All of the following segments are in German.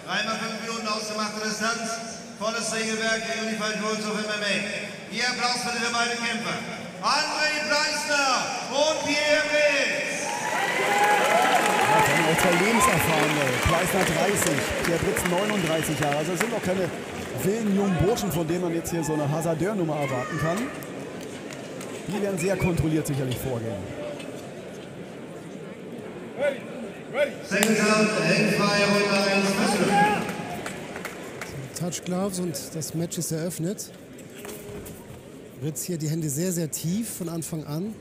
3x 5 Minuten ausgemachte Distanz. Volles Regelwerk der Unified Rules of MMA. Hier Applaus für beide Kämpfer. André Pleisner und Pierre Britz. Auch zwei Lebenserfahrene. Pleisner 30, Pierre Britz 39 Jahre. Also das sind auch keine wilden jungen Burschen, von denen man jetzt hier so eine Hasardeur-Nummer erwarten kann. Die werden sehr kontrolliert sicherlich vorgehen. Second out, Hangfire, Runde 1, Touch Gloves und das Match ist eröffnet. Britz hier die Hände sehr, sehr tief von Anfang an.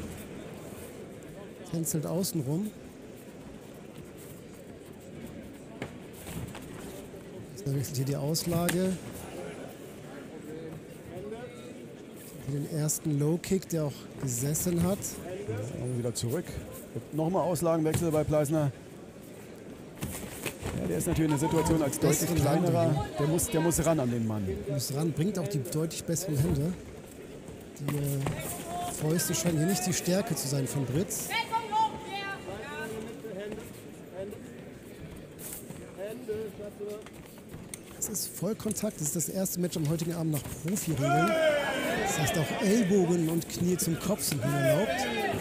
Tänzelt außen rum. Dann wechselt hier die Auslage. Hier den ersten Low Kick, der auch gesessen hat. Wieder zurück. Nochmal Auslagenwechsel bei Pleisner. Ja, der ist natürlich in der Situation als deutlich kleinerer. Der muss ran an den Mann. Muss ran, bringt auch die deutlich besseren Hände. Die Fäuste scheinen hier nicht die Stärke zu sein von Britz. Es ist Vollkontakt. Das ist das erste Match am heutigen Abend nach Profiregeln. Das heißt, auch Ellbogen und Knie zum Kopf sind nun erlaubt.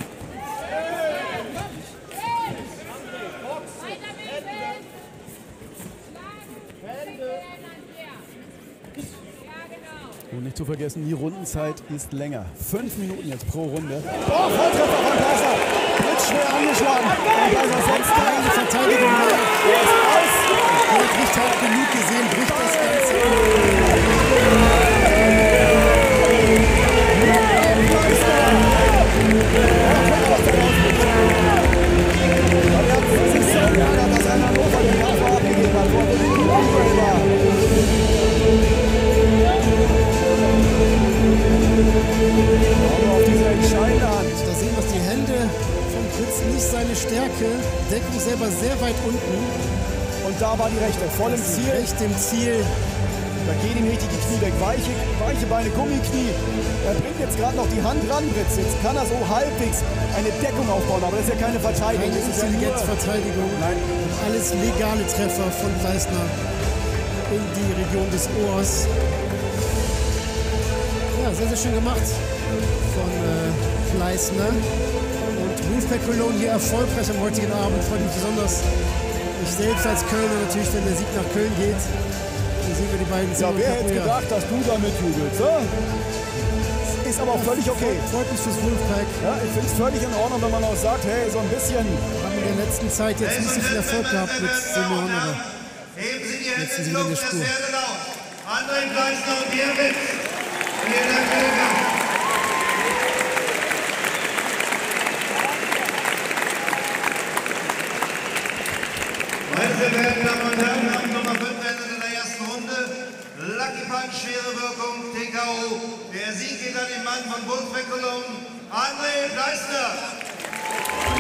Und nicht zu vergessen, die Rundenzeit ist länger. 5 Minuten jetzt pro Runde. Oh, Volltreffer von Pleisner. Britz schwer angeschlagen. Und Pleisner setzt keine Verteidigung mehr. Er ist aus. Der Richt hat genug gesehen, bricht das Ganze. Da sehen wir, die Hände von Britz nicht seine Stärke. Deckung selber sehr weit unten. Und da war die rechte, voll im Ziel. Recht im Ziel. Da gehen ihm richtig die Knie weg. Weiche Beine, Gummiknie. Er bringt jetzt gerade noch die Hand ran, Britz. Jetzt kann er so halbwegs eine Deckung aufbauen, aber das ist ja keine Verteidigung. Keine Intelligenzverteidigung. Nein. Alles legale Treffer von Pleisner in die Region des Ohrs. Ja, sehr, sehr schön gemacht von Pleisner. Und Wolfpack Cologne hier erfolgreich am heutigen Abend. Freut mich besonders. Ich selbst als Kölner natürlich, wenn der Sieg nach Köln geht. Dann sehen wir die beiden. Ja, wer hätte gedacht, dass du damit jubelst? Ja? Ist aber auch völlig okay. Freut mich fürs Wolfpack. Ja, ich finde es völlig in Ordnung, wenn man auch sagt, hey, so ein bisschen. Haben in der letzten Zeit jetzt nicht so viel Erfolg gehabt mit Simeon, aber jetzt sind sie in der Spur. André Pleisner und Pierre Britz. Vielen Dank für den Kampf. Meine sehr verehrten Damen und Herren, Kampf Nummer 5 endet in der ersten Runde. Lucky Punch, schwere Wirkung, TKO. Der Sieg geht an den Mann von Wolfpack Cologne, André Pleisner.